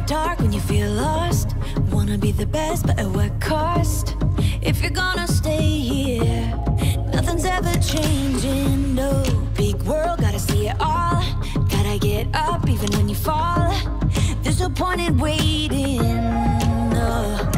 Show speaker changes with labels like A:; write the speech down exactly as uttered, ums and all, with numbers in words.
A: dark when you feel lost. Wanna be the best, but at what cost? If you're gonna stay here, nothing's ever changing, no. Big world, gotta see it all. Gotta get up even when you fall. There's no point in waiting, no.